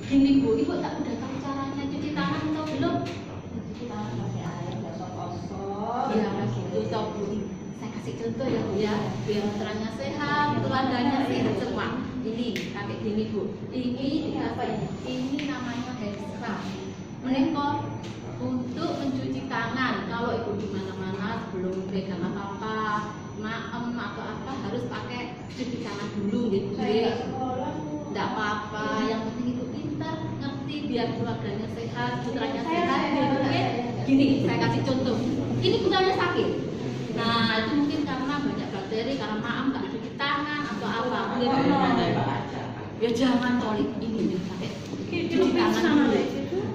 Gini Bu, Ibu tak udah tahu caranya cuci tangan atau belum? Cuci tangan pakai air gosok-gosok. Ya, gitu toh Bu. Saya kasih contoh ya Bu ya, biar terangnya sehat, keluarganya sehat semua. Ini pakai gini Bu. Ini apa ini? Ini namanya hand scrub. Menika untuk mencuci tangan. Kalau Ibu di mana-mana belum pegang apa-apa, maem atau apa harus pakai cuci tangan dulu gitu. Saya sekolah Bu. Tidak apa-apa, yang penting itu pintar, ngerti biar keluarganya sehat, putranya sehat. Saya. Gini, saya kasih contoh. Ini putranya sakit. Nah, itu mungkin karena banyak bakteri, karena maaf nggak cuci tangan atau apa. Ya jangan tolik ini pakai cuci tangan dulu.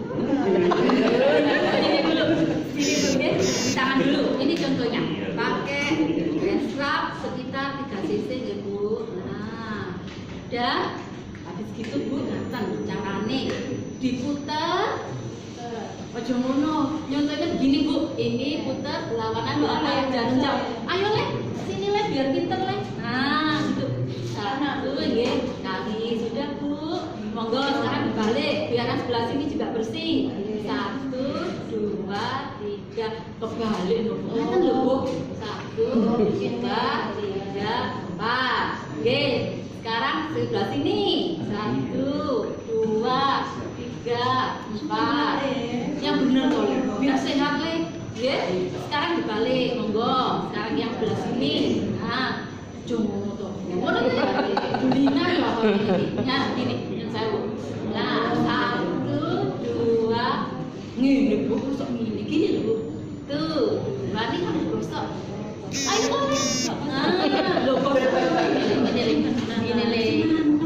Ini dulu, cuci tangan dulu. Ini contohnya, pakai hand scrub sekitar 3 cc ya Bu. Nah, udah. Habis gitu Bu, datang carane diputar. Ojo ngono, nyontohnya begini Bu, ini putar berlawanan apa ya jarum. Ayo Le, sini Le biar pinter Le. Nah, gitu. Satu nggih, kali sudah Bu. Monggo sekarang dibalik, biar sebelah sini juga bersih. 1, 2, 3, kebalik lho. Ngeten lho Bu. 1, 2, 3, 4. Nggih. Sekarang sebelah sini 1, 2, 3, 4. Yang benar toh, biar sehat Le. Ya. Sekarang dibalik, monggo. Sekarang yang sebelah sini. Nah, jomo toh. Ngono ya. Dulina ya apa ini? Nah, gini, yang saya Bu. Nah, 1, 2, ngene Bu, kosok ngene. Gini lho Bu. Tuh, berarti harus gosok. Ayo kok. Nah, lho kok ini Le. 1,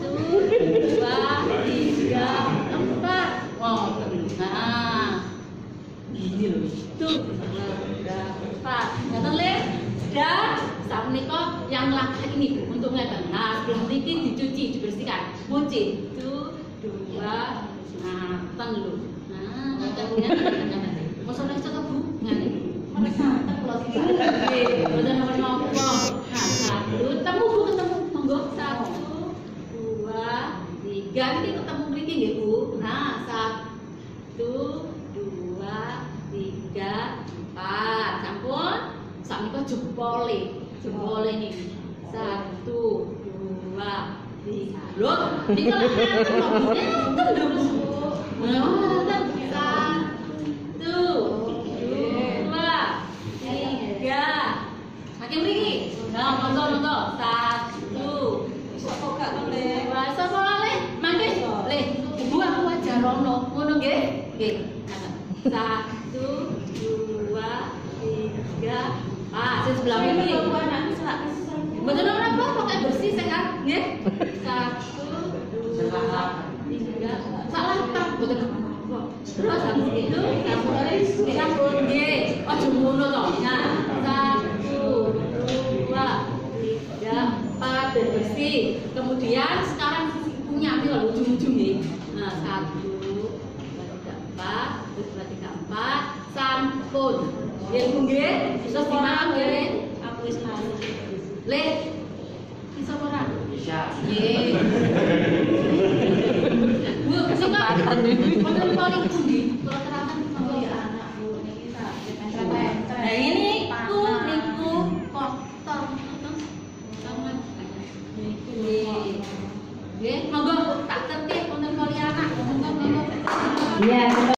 2, 3, 4. Oh, nah. Gini loh. Tuh. 4. Ngeten Le. Dan saat menika yang langkah ini Bu untuk ngeten. Nah, sebelah niki dicuci, dibersihkan. Kunci. 1, 2, nah, ten lho. Nah, ngeten. Mosok nek cocok Bu. Ngene. Mana santai kalau sih. Nggih, boten napa-napa. Nah, 1 ketemu Bu, ketemu. Monggo 1, 2, 3. Ini ketemu mriki nggih Bu. Nah, 1, 2, 3, 4. Sampun. Sakmenika jempole niki. 1, 2, 3. Loh, niku lek ngeten lho Bu. Ngeten lho Bu. Ngeten. 1, 2, 3. Saking mriki. Nah, monggo. 1. Sapa gak boleh? Wah, sapa Le? Mangke Le, Ibu aku ajar rono. Ngono nggih? Nggih. 1, 2, 3. Ah, sing sebelah ini. Anakku selak kesel. Mboten napa pokoke bersih sehat, nggih. 1, 2, 3. Salah tak mboten napa. Terus habis itu sampun nggih. Aja ngono to. Nah, 1, 2, 3, 4 dan bersih. Kemudian sekarang punya ambil ujung-ujung nih. Nah, 1, 2, 3, 4, 4. Sampun. Nggih Bu nggih. Bisa dimakan nggih. Aku wis malu. Le. Bisa ora? Bisa. Nggih. Bu, kesempatan iki. Wonten paling pundi? Kula terangkan monggo ya anak Bu niki tak tempel-tempel. Nah, ini niku kotor. Nggih, monggo tak tertib wonten kali anak. Monggo. Iya.